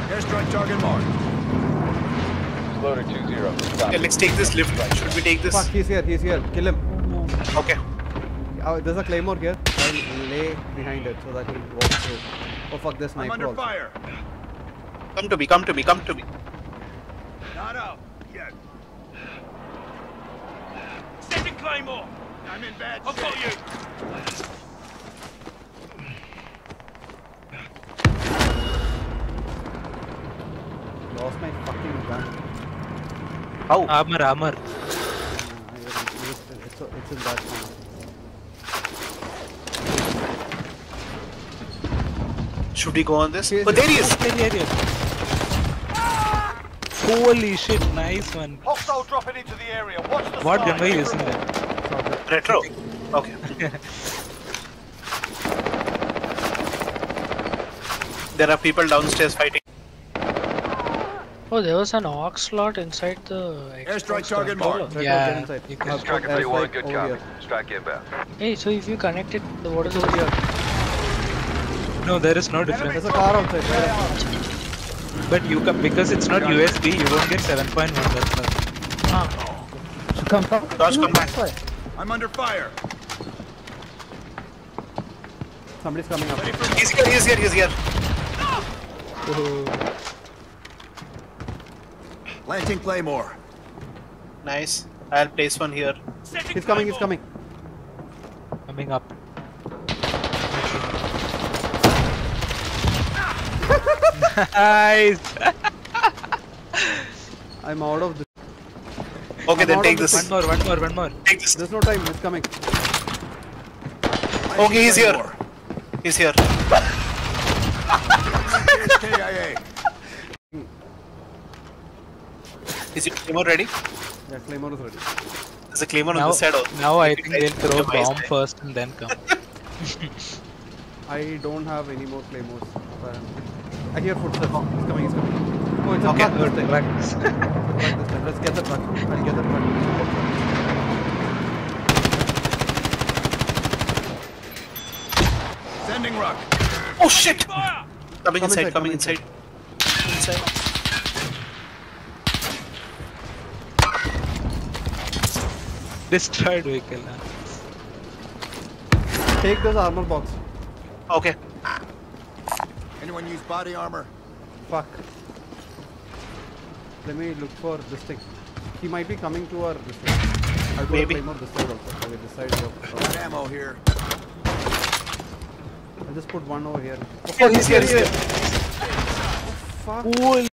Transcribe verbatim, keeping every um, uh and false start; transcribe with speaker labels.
Speaker 1: Airstrike target marked.
Speaker 2: Loader two zero.
Speaker 3: Okay, let's take this lift. Should we take this?
Speaker 4: Fuck, he's here, he's here. Kill him.
Speaker 3: Okay.
Speaker 4: Oh, there's a claymore here. I'll lay behind it so that he'll walk through. Oh fuck, there's sniper
Speaker 1: I'm under
Speaker 4: also.
Speaker 1: fire.
Speaker 3: Come to me, come to me, come to me.
Speaker 1: Not out yet. Sending claymore. I'm in bad shape. I've got you.
Speaker 4: Lost my fucking gun.
Speaker 3: How?
Speaker 5: Armor, armor.
Speaker 4: Uh, it's, it's, it's in that corner.
Speaker 3: Should we go on this?
Speaker 4: Yes,
Speaker 3: Oh, there he is!
Speaker 5: Here, here, here. Holy shit, nice one.
Speaker 1: Hostile dropping into the area. Watch the
Speaker 5: What
Speaker 1: sky.
Speaker 5: gun were you using there?
Speaker 3: Retro. Okay. There are people downstairs fighting.
Speaker 6: Oh, there was an aux slot inside the
Speaker 1: Airstrike target marked.
Speaker 4: Right,
Speaker 5: Yeah,
Speaker 4: get inside.
Speaker 5: you can
Speaker 4: I'll
Speaker 2: Striker
Speaker 4: put
Speaker 2: three one,
Speaker 4: airstrike
Speaker 2: good
Speaker 4: over
Speaker 2: copy.
Speaker 4: here.
Speaker 2: Strike inbound.
Speaker 6: Hey, so if you connect it, the water is over here.
Speaker 5: No, there is no difference.
Speaker 4: There's a car outside. Right?
Speaker 5: But you can, because it's not U S B, you don't get seven point one. That's why.
Speaker 6: Ah,
Speaker 4: Come, come.
Speaker 3: Josh, come back.
Speaker 1: I'm under fire.
Speaker 4: Somebody's coming up.
Speaker 3: He's here, he's here, he's here.
Speaker 1: Planting claymore.
Speaker 3: Nice. I'll place one here.
Speaker 4: He's coming, he's coming.
Speaker 5: Coming up. Nice.
Speaker 4: I'm out of this.
Speaker 3: Okay,
Speaker 4: I'm
Speaker 3: then
Speaker 4: out
Speaker 3: take
Speaker 4: of
Speaker 3: this.
Speaker 5: One more, one more, one more.
Speaker 3: Take this.
Speaker 4: There's no time, he's coming.
Speaker 3: Okay, he's here. He's here.
Speaker 1: K I A.
Speaker 3: Is your claymore ready?
Speaker 4: Yeah, claymore is ready.
Speaker 3: There's a claymore on
Speaker 5: Now,
Speaker 3: this side. also.
Speaker 5: now I think they'll throw
Speaker 3: Device
Speaker 5: bomb
Speaker 3: there.
Speaker 5: first and then come.
Speaker 4: I don't have any more claymores. But I hear footsteps. He's coming, he's coming. Oh, it's a
Speaker 3: Okay,
Speaker 4: truck
Speaker 5: Good
Speaker 4: this time.
Speaker 5: luck.
Speaker 4: Truck this time. Let's get the truck. I'll get the truck.
Speaker 1: Sending rock.
Speaker 3: Oh shit! Coming
Speaker 4: Come
Speaker 3: inside,
Speaker 4: inside,
Speaker 3: coming
Speaker 4: come
Speaker 3: inside. Inside.
Speaker 5: Destroyed vehicle. Huh?
Speaker 4: Take this armor box.
Speaker 3: Okay.
Speaker 1: Anyone use body armor?
Speaker 4: Fuck. Let me look for this thing. He might be coming to our this thing. I'll do
Speaker 3: Maybe.
Speaker 4: a claymore this side also. Okay, this side.
Speaker 1: Got ammo here.
Speaker 4: I'll just put one over here.
Speaker 3: Oh, he's here, he's here.
Speaker 4: Fuck.
Speaker 5: Holy